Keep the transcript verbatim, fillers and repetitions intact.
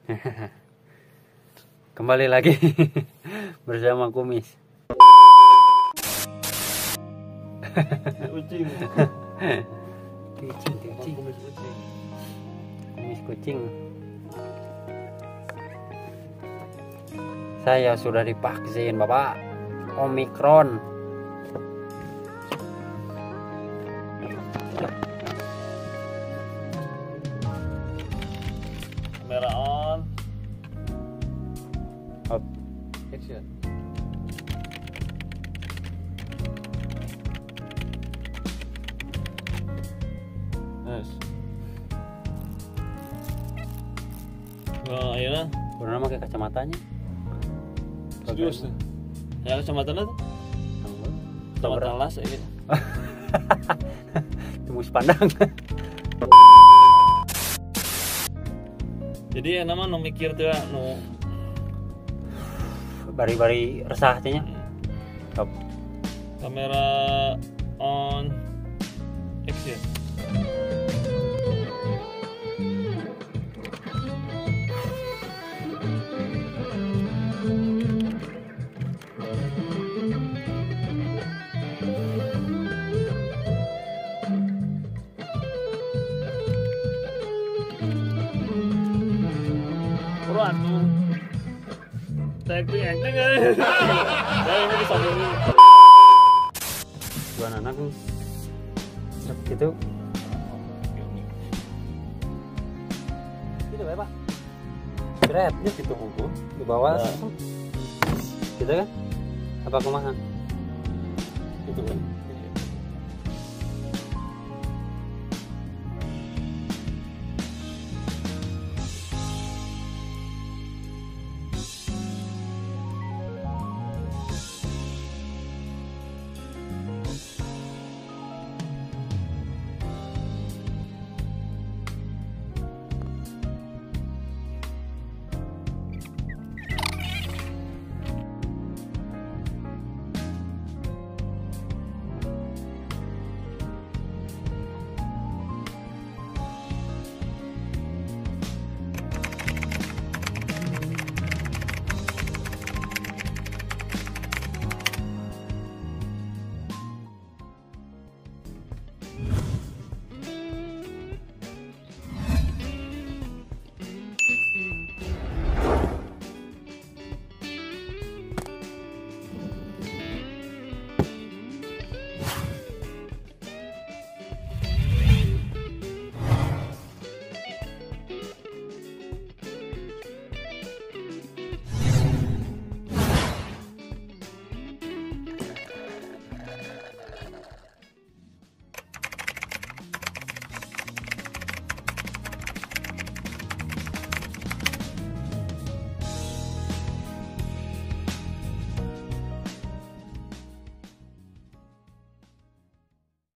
Kembali lagi bersama Kumis. Kucing. Kucing, kucing. Kumis kucing. Kumis kucing. Saya sudah divaksin, Bapak. Omikron. Kamera on. Up. Action. Nice. Nah, akhirnya Udah pakai kacamatanya. serius nih. Ya kacamatanya tuh. Kacamata las ya gitu. Tembus pandang. Jadi ya nama nu mikir tuh nu Bari-bari resah nya. Up. kamera on action. Kurang tuh. Acting acting kan. Saya ini bisa dulu. Dua anak gitu. Gitu ya, Pak. Beratnya gitu buku di bawah. Nah. Gitu kan? Apa kumaha? Gitu kan.